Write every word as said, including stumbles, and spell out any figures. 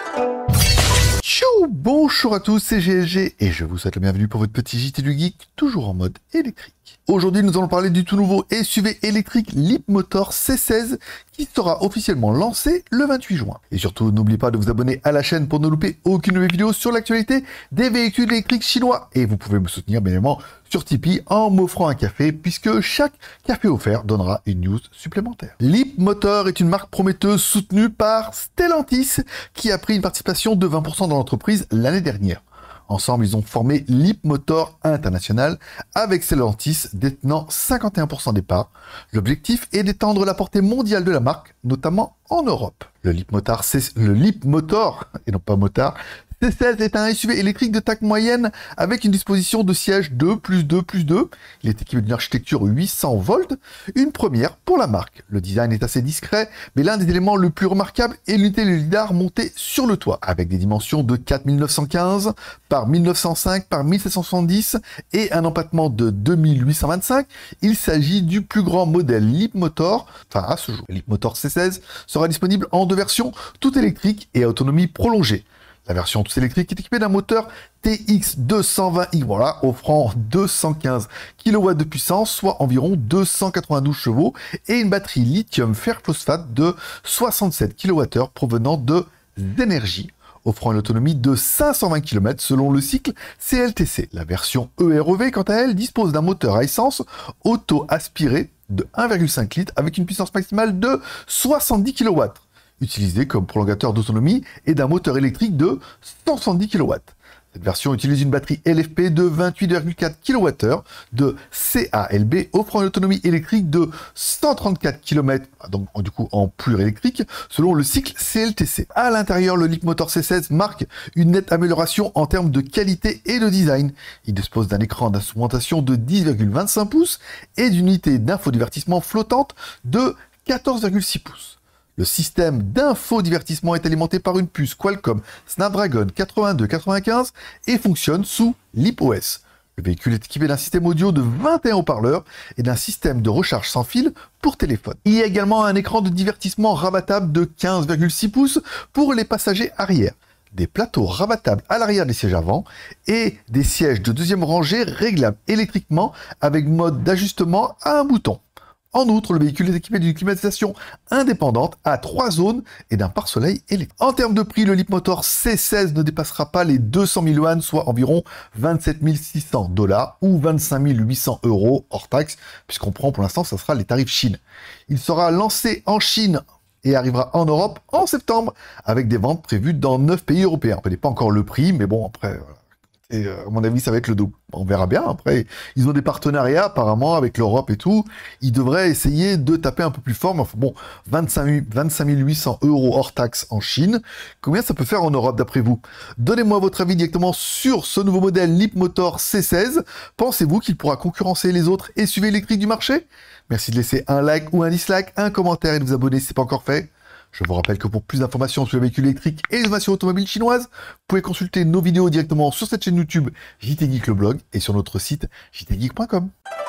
Tchou, bonjour à tous, c'est G L G et je vous souhaite la bienvenue pour votre petit J T du Geek, toujours en mode électrique. Aujourd'hui, nous allons parler du tout nouveau S U V électrique Leapmotor C seize qui sera officiellement lancé le vingt-huit juin. Et surtout, n'oubliez pas de vous abonner à la chaîne pour ne louper aucune nouvelle vidéo sur l'actualité des véhicules électriques chinois. Et vous pouvez me soutenir bien évidemment sur Tipeee en m'offrant un café puisque chaque café offert donnera une news supplémentaire. Leapmotor est une marque prometteuse soutenue par Stellantis qui a pris une participation de vingt pour cent dans l'entreprise l'année dernière. Ensemble, ils ont formé Leapmotor International avec Stellantis détenant cinquante et un pour cent des parts. L'objectif est d'étendre la portée mondiale de la marque, notamment en Europe. Le Leapmotor, le Leapmotor et non pas motard, C seize est un S U V électrique de taille moyenne avec une disposition de siège deux plus deux plus deux. Il est équipé d'une architecture huit cents volts, une première pour la marque. Le design est assez discret, mais l'un des éléments le plus remarquable est l'unité de lidar montée sur le toit, avec des dimensions de quatre mille neuf cent quinze par mille neuf cent cinq par mille sept cent soixante-dix et un empattement de deux mille huit cent vingt-cinq. Il s'agit du plus grand modèle Leapmotor, enfin à ce jour. Le Leapmotor C seize sera disponible en deux versions, toutes électriques et à autonomie prolongée. La version tous électrique est équipée d'un moteur T X deux cent vingt i, voilà, offrant deux cent quinze kilowatts de puissance, soit environ deux cent quatre-vingt-douze chevaux, et une batterie lithium fer phosphate de soixante-sept kilowattheures provenant de Zenergy, offrant une autonomie de cinq cent vingt kilomètres selon le cycle C L T C. La version E R E V, quant à elle, dispose d'un moteur à essence auto-aspiré de un virgule cinq litres avec une puissance maximale de soixante-dix kilowatts. Utilisé comme prolongateur d'autonomie et d'un moteur électrique de cent soixante-dix kilowatts. Cette version utilise une batterie L F P de vingt-huit virgule quatre kilowattheures de C A L B offrant une autonomie électrique de cent trente-quatre kilomètres, donc du coup en pur électrique, selon le cycle C L T C. À l'intérieur, le Leapmotor C seize marque une nette amélioration en termes de qualité et de design. Il dispose d'un écran d'instrumentation de dix virgule vingt-cinq pouces et d'une unité d'infodivertissement flottante de quatorze virgule six pouces. Le système d'infodivertissement est alimenté par une puce Qualcomm Snapdragon quatre-vingt-deux quatre-vingt-quinze et fonctionne sous LeapOS. Le véhicule est équipé d'un système audio de vingt et un haut-parleurs et d'un système de recharge sans fil pour téléphone. Il y a également un écran de divertissement rabattable de quinze virgule six pouces pour les passagers arrière, des plateaux rabattables à l'arrière des sièges avant et des sièges de deuxième rangée réglables électriquement avec mode d'ajustement à un bouton. En outre, le véhicule est équipé d'une climatisation indépendante à trois zones et d'un pare-soleil électrique. En termes de prix, le Leapmotor C seize ne dépassera pas les deux cent mille yuan, soit environ vingt-sept mille six cents dollars ou vingt-cinq mille huit cents euros hors taxe, puisqu'on prend pour l'instant, ça sera les tarifs Chine. Il sera lancé en Chine et arrivera en Europe en septembre, avec des ventes prévues dans neuf pays européens. On ne connaît pas encore le prix, mais bon, après... Voilà. Et euh, à mon avis, ça va être le double. On verra bien. Après, ils ont des partenariats apparemment avec l'Europe et tout. Ils devraient essayer de taper un peu plus fort. Mais enfin, bon, vingt-cinq mille huit cents euros hors taxe en Chine. Combien ça peut faire en Europe d'après vous? Donnez-moi votre avis directement sur ce nouveau modèle Leapmotor C seize. Pensez-vous qu'il pourra concurrencer les autres S U V électriques du marché? Merci de laisser un like ou un dislike, un commentaire et de vous abonner si ce n'est pas encore fait. Je vous rappelle que pour plus d'informations sur les véhicules électriques et les innovations automobiles chinoises, vous pouvez consulter nos vidéos directement sur cette chaîne YouTube J T Geek le blog et sur notre site j t geek point com.